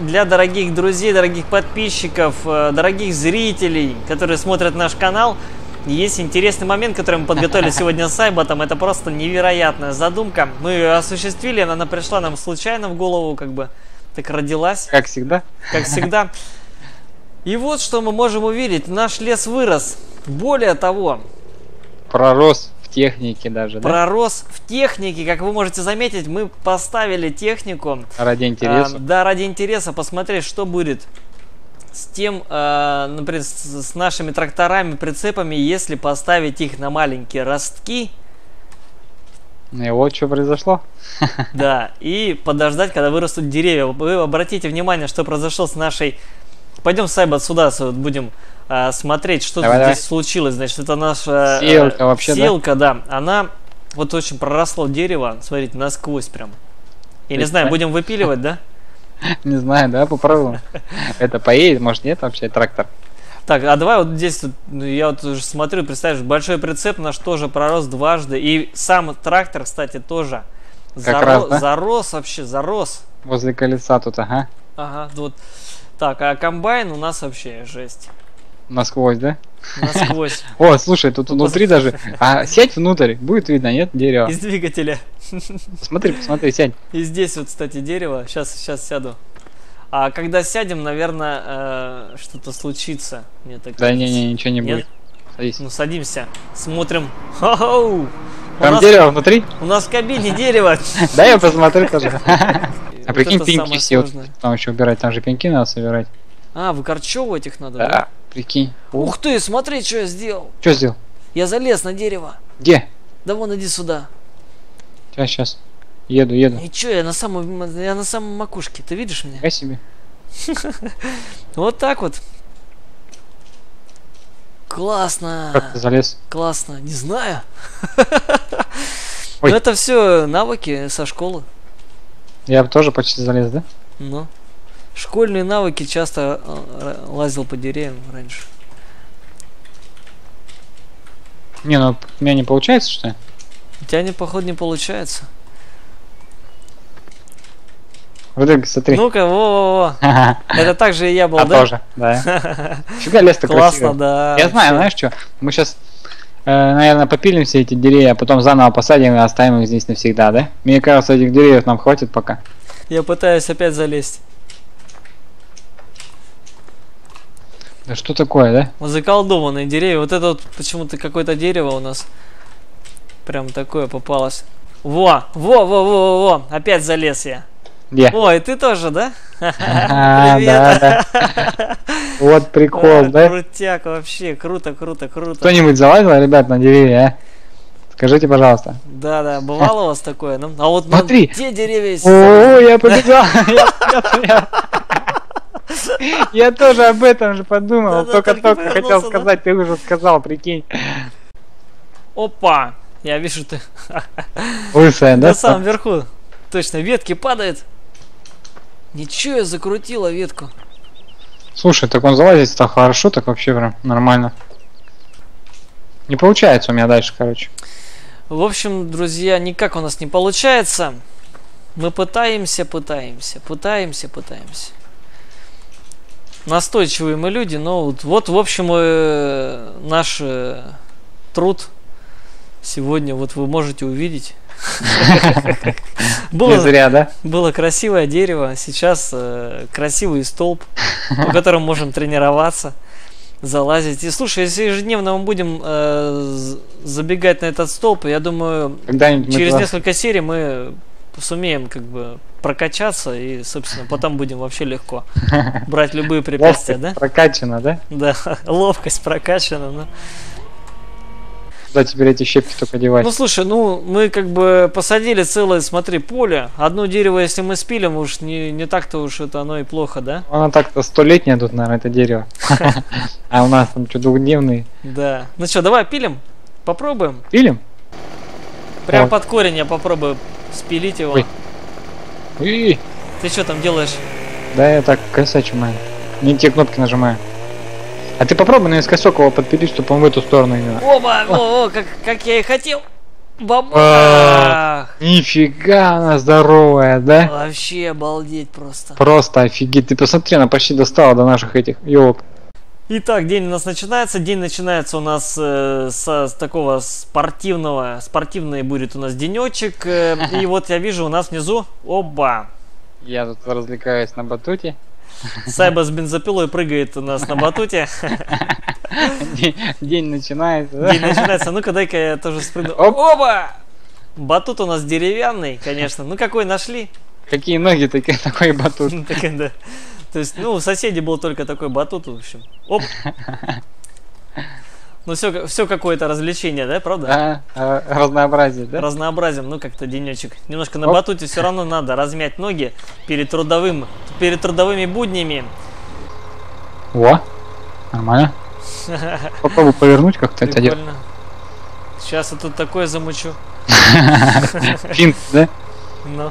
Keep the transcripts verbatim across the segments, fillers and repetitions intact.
для дорогих друзей, дорогих подписчиков, дорогих зрителей, которые смотрят наш канал, есть интересный момент, который мы подготовили сегодня с Айботом. Это просто невероятная задумка. Мы ее осуществили, она пришла нам случайно в голову, как бы так родилась. Как всегда. Как всегда. И вот что мы можем увидеть. Наш лес вырос. Более того... Пророс в технике даже, да? Пророс в технике. Как вы можете заметить, мы поставили технику. Ради интереса. А, да, ради интереса посмотреть, что будет с тем, э, например, с, с нашими тракторами, прицепами, если поставить их на маленькие ростки. И вот что произошло. Да, и подождать, когда вырастут деревья. Вы обратите внимание, что произошло с нашей... Пойдем, Сайбот, сюда вот, будем э, смотреть, что давай, здесь давай. случилось. Значит, это наша... Селка вообще, селка, да? да. Она вот очень проросло дерево, смотрите, насквозь прям. Я не знаю, будем выпиливать, да? Не знаю, да, попробуем. Это поедет, может нет вообще трактор? Так, а давай вот здесь, я вот уже смотрю, представляешь, большой прицеп наш тоже пророс дважды. И сам трактор, кстати, тоже как заро раз, да? зарос вообще, зарос. Возле колеса тут, ага. Ага, вот. Так, а комбайн у нас вообще жесть. Насквозь, да? Насквозь. О, слушай, тут внутри даже... А сядь внутрь, будет видно, нет, дерево? Из двигателя. Смотри, посмотри, сядь. И здесь вот, кстати, дерево. Сейчас, сейчас сяду. А когда сядем, наверное, э, что-то случится. Мне так да кажется. не-не, ничего не Нет? будет. Садись. Ну, садимся. Смотрим. Хо-хоу! Там нас, дерево внутри? У нас в кабине дерево. Да, я посмотрю тоже. А Вот прикинь, это пеньки самое все вот сложное. там еще убирать, там же пеньки надо собирать. А, выкорчевывать их надо, Да, да? прикинь. Ух ты, смотри, что я сделал. Что сделал? Я залез на дерево. Где? Да вон, иди сюда. Сейчас, сейчас. Еду, еду. И что, я на самом, я на самом макушке. Ты видишь меня? Я себе. Вот так вот. Классно. Как ты залез? Классно. Не знаю. Ой. Но это все навыки со школы. Я тоже почти залез, да? Ну. Школьные навыки, часто э, лазил по деревьям раньше. Не, ну у меня не получается, что ли? У тебя, не, походу, не получается. Вот смотри. Ну-ка, во-во-во. Это так же и я был, А да? тоже, да. Всегда лес-то Классно, красивый. да. Я знаю, знаешь что? Мы сейчас, э, наверное, попилим все эти деревья, а потом заново посадим и оставим их здесь навсегда, да? Мне кажется, этих деревьев нам хватит пока. Я пытаюсь опять залезть. Да что такое, да? Вот заколдованные деревья. Вот это вот почему-то какое-то дерево у нас прям такое попалось. Во, во, во, во, во, во. Опять залез я. Где? Ой, ты тоже, да? А, Привет. да, да. Вот прикол, да? Крутяк вообще, круто, круто, круто. Кто-нибудь залазил, ребят, на деревья, а? Скажите, пожалуйста. Да, да, бывало у вас такое? Ну, а вот Смотри. те деревья есть. О, я побежал. Я тоже об этом же подумал. Только-только хотел сказать, ты уже сказал, прикинь. Опа! Я вижу, ты Лысая, да? на самом верху. Точно, ветки падают. Ничего, я закрутила ветку. Слушай, так он залазить стал хорошо, так вообще прям нормально. Не получается у меня дальше, короче. В общем, друзья, никак у нас не получается. Мы пытаемся, пытаемся, пытаемся, пытаемся. Настойчивые мы люди, но вот, вот в общем, э, наш э, труд сегодня, вот вы можете увидеть. Не зря, да? Было красивое дерево, сейчас э, красивый столб, по которому можем тренироваться, залазить. И слушай, если ежедневно мы будем э, забегать на этот столб, я думаю, через несколько серий мы сумеем как бы прокачаться и, собственно, потом будем вообще легко брать любые препятствия, да? Прокачано, да? Да, ловкость прокачана, ну. Да, теперь эти щепки только девать. Ну, слушай, ну, мы как бы посадили целое, смотри, поле. Одно дерево, если мы спилим, уж не, не так-то уж это оно и плохо, да? Оно так-то столетнее тут, наверное, это дерево. А у нас там что, двухдневный. Да. Ну что, давай пилим? Попробуем? Пилим? Прям под корень я попробую спилить его. Ой. Ты что там делаешь? Да я так косячу, маю. Не те кнопки нажимаю. А ты попробуй наискосок его подпилить, чтобы он в эту сторону именно. Оба! О, о, как, как я и хотел! Бабах! Нифига она здоровая, да? Вообще обалдеть просто. Просто офигеть. Ты посмотри, она почти достала до наших этих елок. Итак, день у нас начинается. День начинается у нас э, со, с такого спортивного. Спортивный будет у нас денечек. Э, и вот я вижу у нас внизу. Оба! Я тут развлекаюсь на батуте. Сайба с бензопилой прыгает у нас на батуте. День, день начинается. Да? День начинается. Ну-ка, дай-ка я тоже спрыгну. Оп. Оба! Батут у нас деревянный, конечно. Ну какой нашли? Какие ноги, такие, такой батут. Так, да. То есть, ну, у соседей был только такой батут, в общем. Оп! Ну, все, все какое-то развлечение, да, правда? Да, а, разнообразие, да? Разнообразием, ну, как-то денечек. Немножко на Оп. батуте все равно надо размять ноги перед трудовым, перед трудовыми буднями. О, нормально. Попробуй повернуть как-то это дело. Прикольно. Сейчас я тут такое замучу. Финт, да? Ну.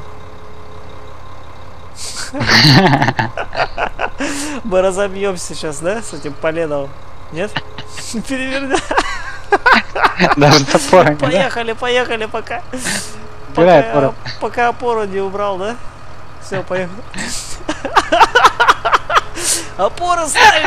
Мы разобьемся сейчас, да, с этим поленом? Нет? Переверни. Даже топора не, да? Поехали, поехали, пока. Убирай Пока, опору. пока опору не убрал, да? Все, поехали. Опору ставим.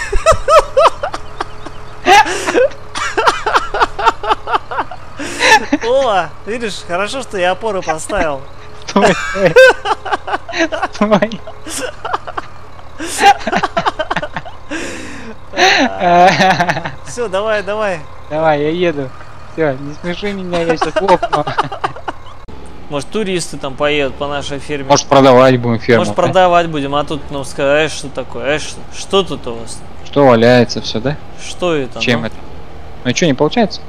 О, видишь, хорошо, что я опору поставил. Стой, стой. Стой. Все, давай, давай. Давай, я еду. Все, не смеши меня, я сейчас лопну. Может, туристы там поедут по нашей ферме. Может, продавать будем ферму. Может, продавать будем, а тут нам сказать, что такое, а что, что тут у вас? Что валяется все, да? Что это? Чем ну? это? Ну что, не получается?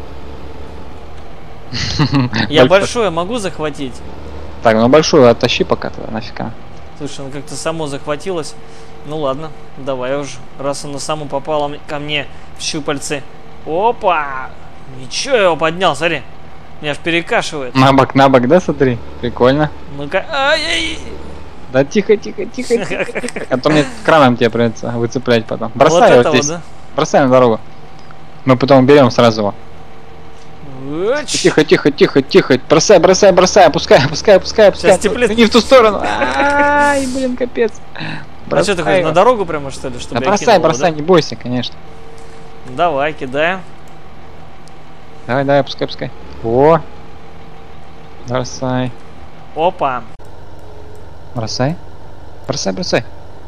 Я большое могу захватить? Так, ну большую оттащи пока тогда, нафига. Слушай, оно как-то само захватилось. Ну ладно, давай уже, раз оно само попало ко мне в щупальцы. Опа! Ничего, я его поднял, смотри. Меня аж перекашивает. На бок, на бок, да, смотри? Прикольно. Ну-ка, ай-яй! Да тихо, тихо, тихо, тихо, тихо. А то мне краном тебе придется выцеплять потом. Вот Бросай вот этого, здесь. да? Бросай на дорогу. Мы потом берем сразу его. Уч. Тихо, тихо, тихо, тихо. Бросай, бросай, бросай. Опускай, опускай, опускай, опускай. Сейчас теплее. Не в ту сторону. Ай, блин, капец. А что ты хочешь, на дорогу прямо что ли? Чтобы Да я бросай, кинул его, бросай, не бойся, конечно. да? Давай, кидаем. Давай, давай, пускай, пускай. О. Бросай. Опа. Бросай. Бросай, бросай.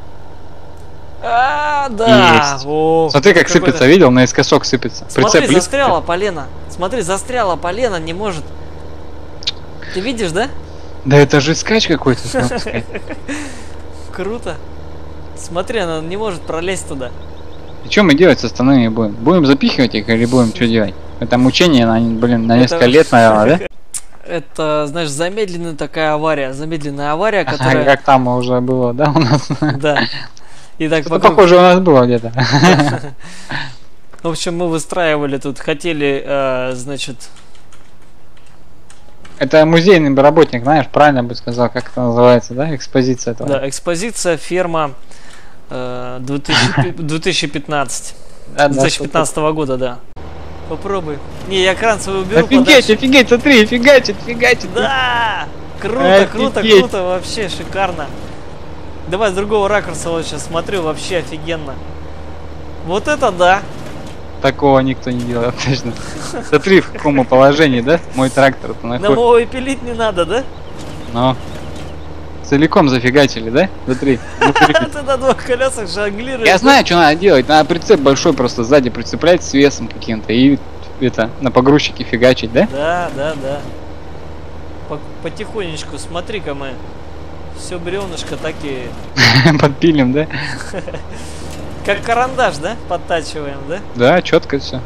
А, да. Есть. О, Смотри, как какой-то- сыпется, видел? Наискосок сыпется. Смотри, Прицеп близко. застряла полено. Смотри, застряла полено, не может. Ты видишь, да? Да это же скач какой-то. смотри. Круто. Смотри, она не может пролезть туда. И что мы делать с остальными будем? Будем запихивать их или будем что делать? Это мучение, на, блин, на несколько Это- лет, наверное, да? Это, знаешь, замедленная такая авария. Замедленная авария, А, которая... как там уже было, да, у нас? Да. И так Что-то вокруг- похоже у нас было где-то. В общем, мы выстраивали тут, хотели, э, значит... Это музейный работник, знаешь, правильно бы сказал, как это называется, да? Экспозиция этого. Да, экспозиция ферма э, две тысячи две тысячи пятнадцать. Да, да, две тысячи пятнадцатого года, да. Попробуй. Не, я кран свой уберу. Офигеть, подальше. офигеть, смотри, фигачит, фигачит. Да! Круто, круто, Офигеть. круто, вообще шикарно. Давай с другого ракурса вот сейчас смотрю, вообще офигенно. Вот это да! Такого никто не делает, точно. Смотри, в каком положении, да? Мой трактор Нам находится. его и пилить не надо, да? Ну. Целиком зафигачили, да? Смотри. внутри. Ты на двух колесах жонглируешь. Я знаю, что надо делать. Надо прицеп большой просто сзади прицеплять с весом каким-то и это на погрузчике фигачить, да? Да, да, да. По- Потихонечку, смотри-ка мы. Все бревнышко такие. Подпилим, да? Как карандаш, да? Подтачиваем, да? Да, четко все.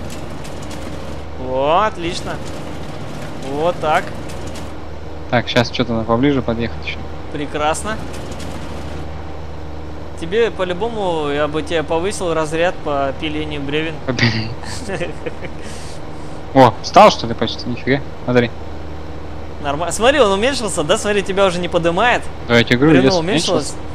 О, отлично. Вот так. Так, сейчас что-то надо поближе подъехать еще. Прекрасно. Тебе по-любому, я бы тебе повысил разряд по пилению бревен. О, встал что ли почти? Нифига. Смотри. Нормально. Смотри, он уменьшился, да? Смотри, тебя уже не подымает. Да, я тебе говорю, Бревно вес уменьшилось. уменьшился.